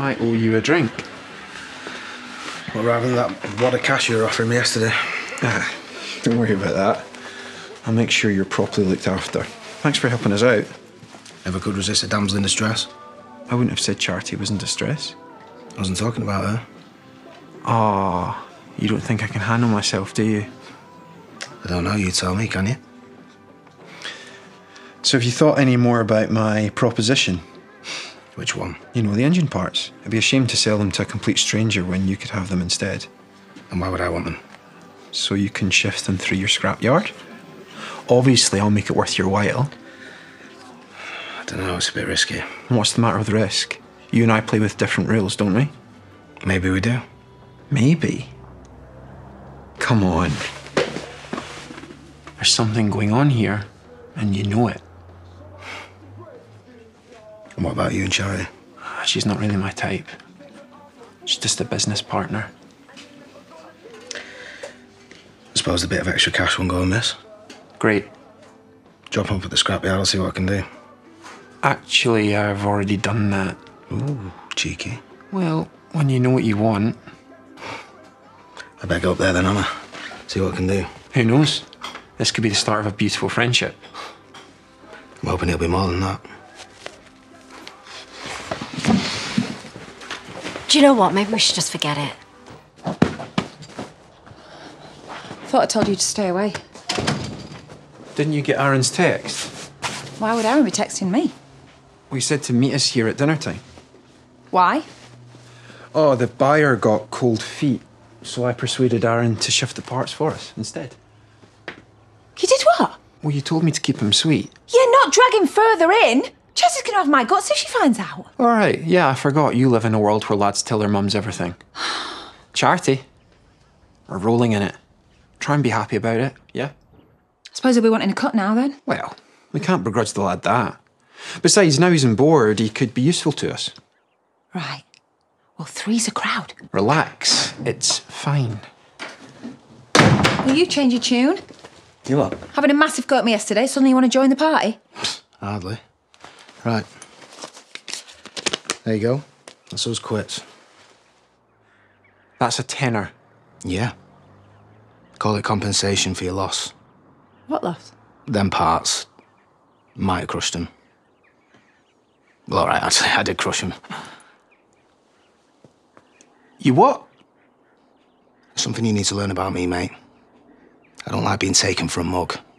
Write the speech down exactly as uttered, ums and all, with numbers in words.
I owe you a drink. Well, rather than that wad of cash you were offering me yesterday. Ah, don't worry about that. I'll make sure you're properly looked after. Thanks for helping us out. Never could resist a damsel in distress. I wouldn't have said Charity was in distress. I wasn't talking about her. Ah, oh, you don't think I can handle myself, do you? I don't know, you tell me, can you? So have you thought any more about my proposition? Which one? You know, the engine parts. It'd be a shame to sell them to a complete stranger when you could have them instead. And why would I want them? So you can shift them through your scrapyard. Obviously, I'll make it worth your while. I don't know, it's a bit risky. And what's the matter with risk? You and I play with different rules, don't we? Maybe we do. Maybe? Come on. There's something going on here, and you know it. And what about you and Charity? She's not really my type. She's just a business partner. I suppose a bit of extra cash won't go amiss. Great. Drop them up at the scrapyard, I'll see what I can do. Actually, I've already done that. Ooh, cheeky. Well, when you know what you want. I better go up there then, Anna. See what I can do. Who knows? This could be the start of a beautiful friendship. I'm hoping it'll be more than that. Do you know what? Maybe we should just forget it. Thought I told you to stay away. Didn't you get Aaron's text? Why would Aaron be texting me? We said to meet us here at dinner time. Why? Oh, the buyer got cold feet, so I persuaded Aaron to shift the parts for us instead. You did what? Well, you told me to keep him sweet. You're not dragging further in. Jessie's gonna have my guts if she finds out. All right, yeah, I forgot you live in a world where lads tell their mums everything. Charity, we're rolling in it. Try and be happy about it, yeah? I suppose he'll be wanting a cut now then. Well, we can't begrudge the lad that. Besides, now he's on board, he could be useful to us. Right. Well, three's a crowd. Relax, it's fine. Will you change your tune? You what? Having a massive go at me yesterday, suddenly you want to join the party? Hardly. Right. There you go. That's us quits. That's a tenner. Yeah. Call it compensation for your loss. What loss? Them parts. Might have crushed them. Well, all right, actually, I did crush them. You what? Something you need to learn about me, mate. I don't like being taken for a mug.